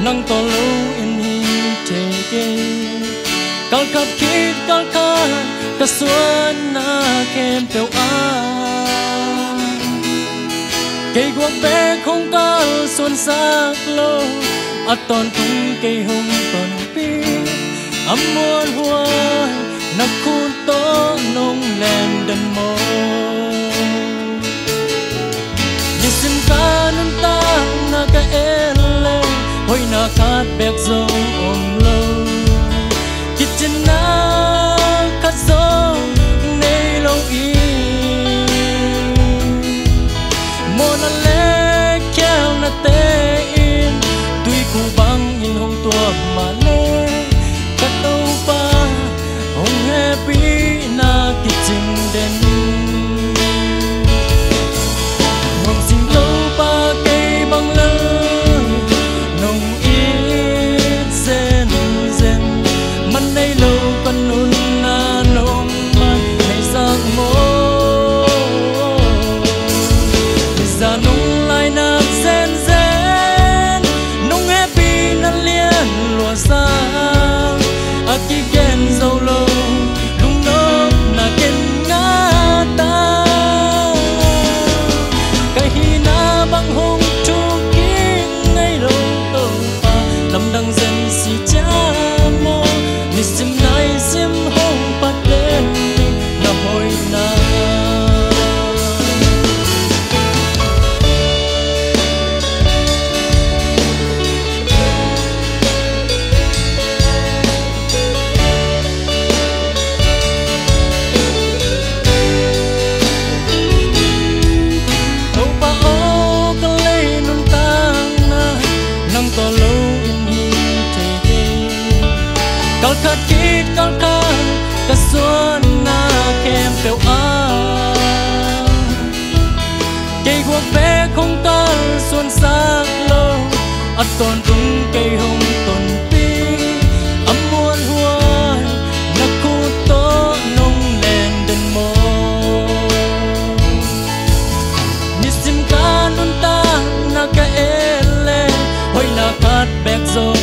nang to lo in hi tege kal khat khit kal khan ka suan na kem teu a cây guốc bé không cao xuân sắc lô ở toàn tung cây hồng toàn pi ấm muôn hoa nặc khuôn tố nông lên đần mô như xin ca nâng ta na ca ele hoi na khát bẹc dâu ôm lâu chít chân na khát dâu nay lâu y mô na lê khéo na tê in tuy cụ băng in hông tua mà lê cắt đâu ba hông happy na kịch trình đến hông xin lâu ba cây băng lơ nông ít dên dên mắn đây lâu con nôn na nông man này giang mô già nông lại na dên dên nông happy na liên lùa xa a ki gen dâu lâu lung nốc na ken ngã ta cái hi na băng hông chu ki ngay lâu tàu pa lâm đăng dân si cha mô ni sim nai sim hông pa đến na hoi na to lâu in hi tege kal khat kit kal khan ka suan na kem teu a cây guốc bé không tal xuân sắc lâu at ton tung cây hồng ton pi ấm muôn hoa na khu to nông lên đần mô ni sim ka nun ta na ka ele hoi na khát bẹc dâu